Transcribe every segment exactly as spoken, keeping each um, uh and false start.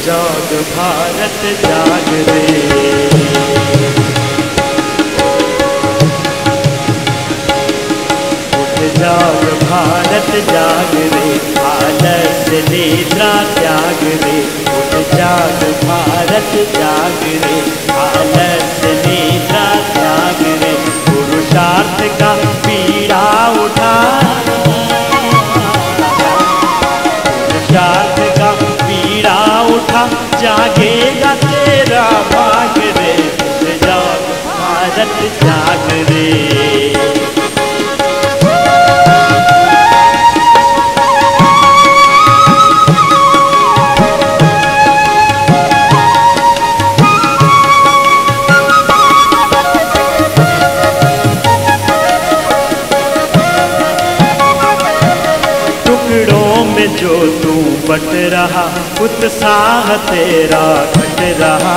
जाग भारत जाग रे, उठ जाग भारत जाग रे, आलस्य निद्रा त्याग रे, उठ जाग भारत जाग रे, आलस्य निद्रा त्याग रे, पुरुषार्थ का पीड़ा उठा, पुरुषार्थ का पीड़ा उठा, जागेगा तेरा भाग रे, उठ जाग भारत जाग रे। जो तू बट रहा उत्साह तेरा घट रहा,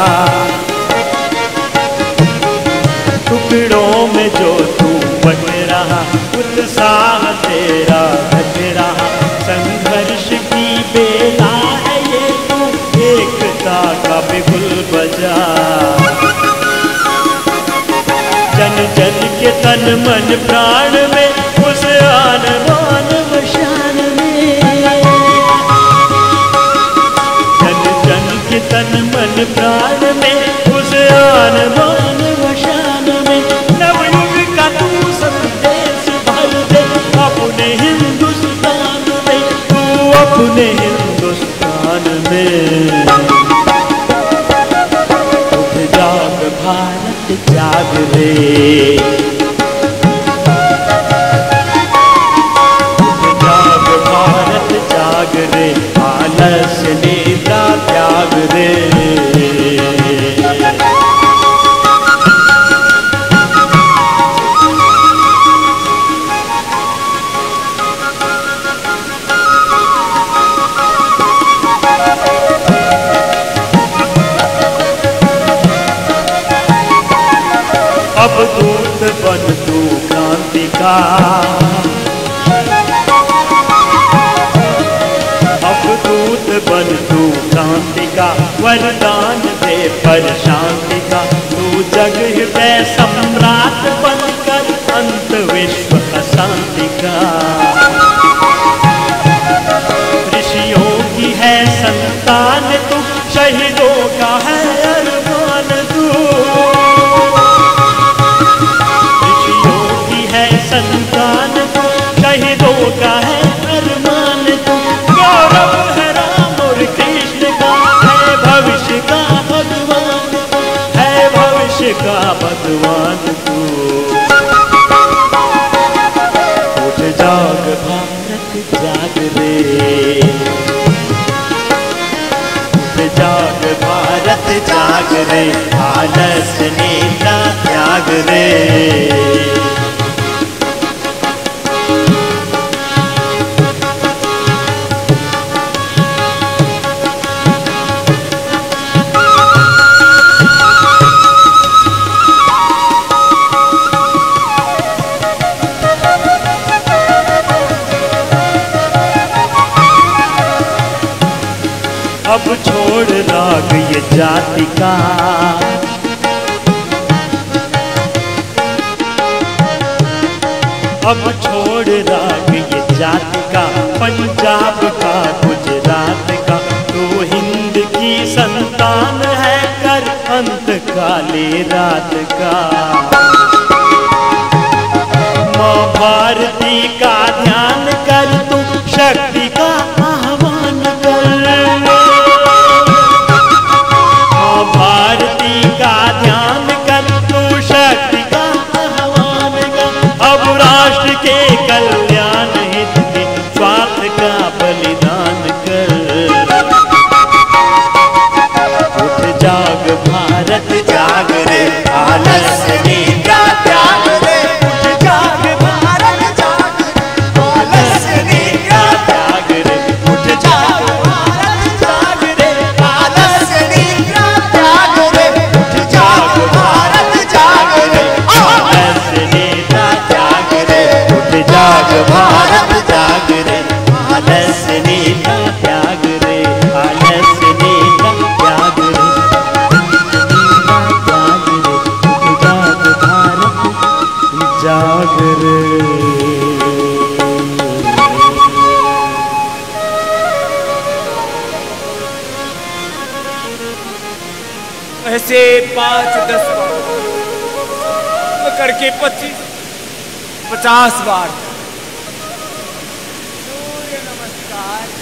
टुकड़ों में जो तू बट रहा उत्साह तेरा घट रहा, संघर्ष की बेला है ये तू एकता का बिगुल बजा, जन जन के तन मन प्राण में उस आन बान शान में, तन मन प्राण में उस आन बान वशान में, नवयुग का तू संदेश भर दे अपने हिंदुस्तान में, तू अपने हिंदुस्तान में। उठ जाग भारत जाग रे, उठ जाग भारत जाग रे, आलस्य निद्रा त्याग रे। अब दूत बन तू क्रांति का, दूत बन तू क्रांति का, वरदान दे पर शांति का, तू जग हृदय सम्राट बनकर अंत विश्व अशांति का, ऋषियों की है संतान तू, शहीदों का है अरमान तू, ऋषियों की है संतान तू, शहीदों का है अरमान तू, गौरव है राम और कृष्ण का, है भविष्य का भगवान, है भविष्य का भगवान तू। उठ जाग भारत जाग रे, उठ जाग भारत जाग रे, आलस्य निद्रा त्याग रे। अब छोड़ राग ये जाति का, अब छोड़ राग ये जाति का, पंजाब का गुजरात का, तू हिंद की संतान है, कर अंत काले रात का, माँ भारती का ध्यान कर, तू शक्ति का आह्वान कर, भारती का ध्यान कर, तू शक्ति का आह्वान कर, अब राष्ट्र के कल्याण हित में स्वार्थ का बलिदान कर। उठ जाग भारत जाग रे, आलस्य निद्रा त्याग रे, उठ जाग भारत जाग रे, आलस्य निद्रा त्याग रे, उठ जाग भारत जाग रे, आलस्य निद्रा त्याग रे, उठ जाग भारत जाग रे, आलस्य निद्रा त्याग रे, उठ जाग भारत जाग रे, आलस्य निद्रा त्याग रे, आलस्य निद्रा जाग रे। ऐसे पांच दस बार करके पच्चीस पचास बार सूर्य नमस्कार